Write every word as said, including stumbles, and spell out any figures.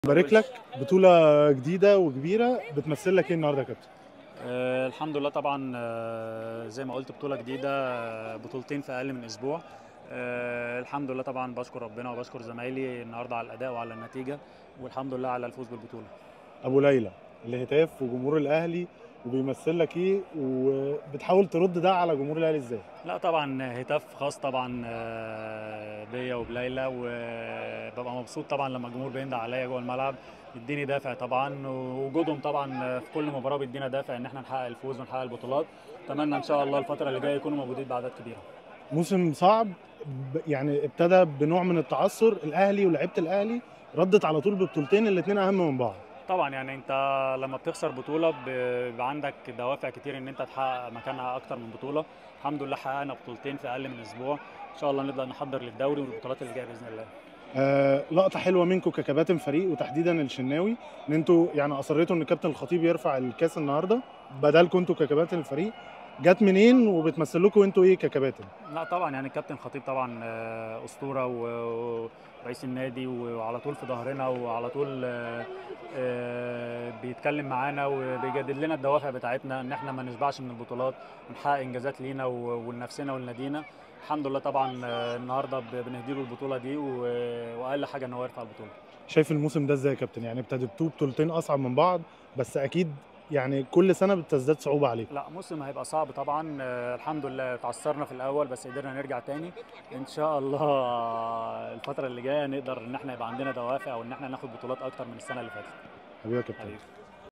بارك لك بطولة جديدة وكبيرة بتمثل لك ايه النهارده يا كابتن؟ آه الحمد لله طبعا، آه زي ما قلت بطولة جديدة، آه بطولتين في أقل من أسبوع. آه الحمد لله طبعا، بشكر ربنا وبشكر زمايلي النهارده على الأداء وعلى النتيجة، والحمد لله على الفوز بالبطولة. ابو ليلى الهتاف وجمهور الاهلي وبيمثل لك ايه وبتحاول ترد ده على جمهور الاهلي ازاي؟ لا طبعا هتاف خاص طبعا آه، بيا وبليلى، وببقى مبسوط طبعا لما الجمهور بيندع عليا جوه الملعب، بيديني دافع طبعا، ووجودهم طبعا في كل مباراة بيدينا دافع ان احنا نحقق الفوز ونحقق البطولات. اتمنى ان شاء الله الفترة اللي جاية يكونوا موجودين باعداد كبيرة. موسم صعب، ب- يعني ابتدى بنوع من التعثر، الاهلي ولاعيبه الاهلي ردت على طول ببطولتين الاثنين اهم من بعض. طبعا يعني انت لما بتخسر بطوله بيبقى عندك دوافع كتير ان انت تحقق مكانها اكتر من بطوله. الحمد لله حققنا بطولتين في اقل من اسبوع، ان شاء الله نبدا نحضر للدوري والبطولات اللي جايه باذن الله. آه لقطه حلوه منكم ككباتن فريق وتحديدا الشناوي، ان انتوا يعني اصريتوا ان كابتن الخطيب يرفع الكاس النهارده بدلكم انتوا ككباتن الفريق. جت منين وبتمثل لكم انتوا ايه ككباتن؟ لا طبعا يعني الكابتن خطيب طبعا آه، اسطوره و- ورئيس النادي، وعلى طول في ظهرنا، وعلى طول آه، آه، بيتكلم معانا وبيجدد لنا الدوافع بتاعتنا ان احنا ما نشبعش من البطولات ونحقق انجازات لينا و- ولنفسنا ولنادينا. الحمد لله طبعا، آه، النهارده بنديله البطوله دي، و- واقل حاجه ان هو يرفع البطوله. شايف الموسم ده ازاي يا كابتن؟ يعني ابتديتوا بطولتين اصعب من بعض، بس اكيد يعني كل سنه بتزداد صعوبه عليكم. لا موسم هيبقى صعب طبعا، آه، الحمد لله تعثرنا في الاول بس قدرنا نرجع تاني. ان شاء الله آه، الفتره اللي جايه نقدر ان احنا يبقى عندنا دوافع وان احنا ناخد بطولات اكتر من السنه اللي فاتت. حبيبي يا كابتن. حبيبي.